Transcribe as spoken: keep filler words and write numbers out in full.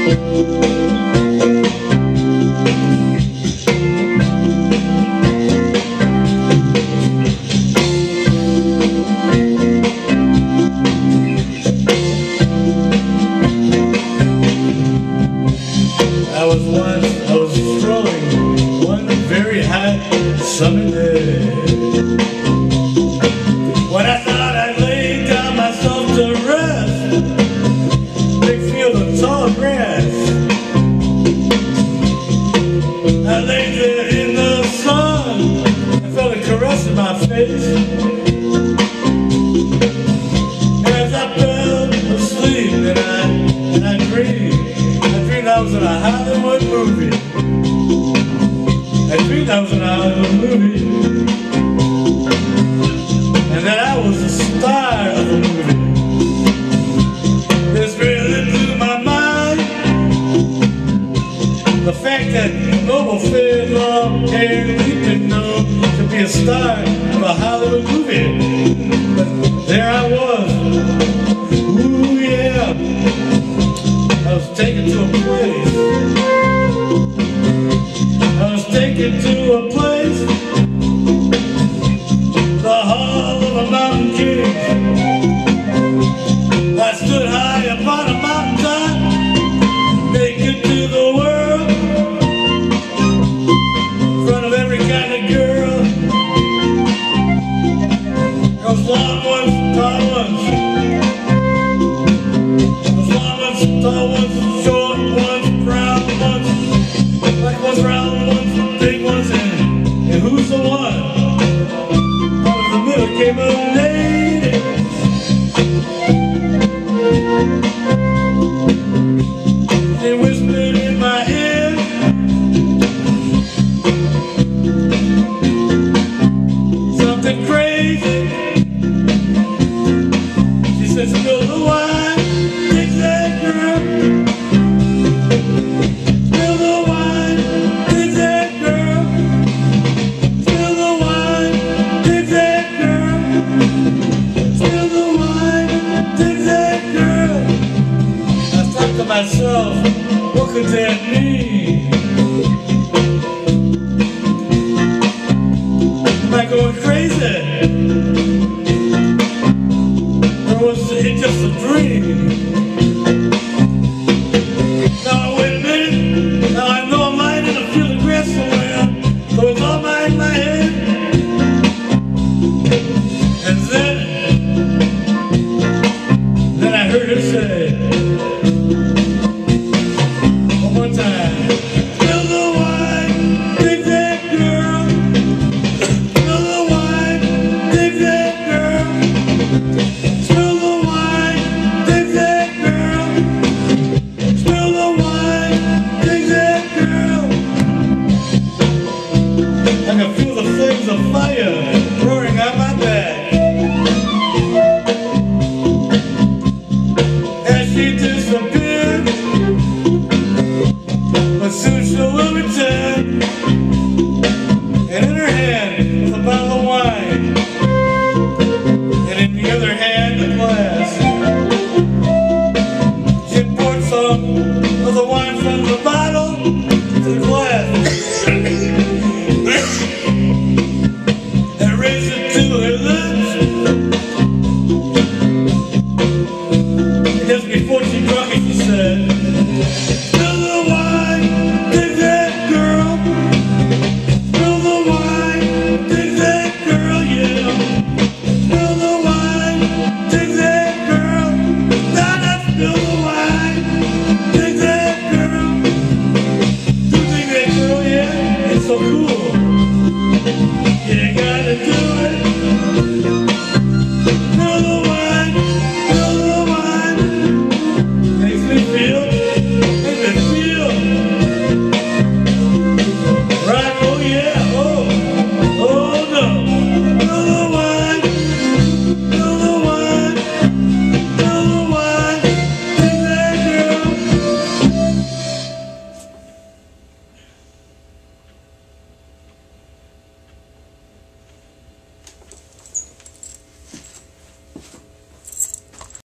I was once, I was strolling one very hot summer day, when I thought I'd lay down myself to rest, big field of tall grass. I lay there in the sun, I felt a caress in my face. As I fell asleep and I, and I dreamed, I dreamed I was in a Hollywood movie. I dreamed I was in a Hollywood movie, and that I was the star of the movie. This really blew my mind, the fact that Noble Fayed long hair leaping gnome could be a star of a Hollywood movie. But there I was, ooh yeah, I was taken to a place. I was taken to a place, the hall of a mountain king. I stood high upon a mountaintop, naked to the world, in front of every kind of girl. Those long ones, tall ones, those long ones, tall ones, short ones, brown ones, black ones, round ones, big ones, and, and who's the one? Out of the middle came a lady. They whispered in my ear, something crazy. She said, spill the wine, take that girl. Spill the wine, take that girl. Spill the wine, take that girl. Spill the wine, take that girl. I thought to myself, what could that mean? Am I going crazy? Or was it just a dream? Now wait a minute, now I know I'm lying in a field of grass somewhere, so it's all mine in my head. And then, then I heard her say,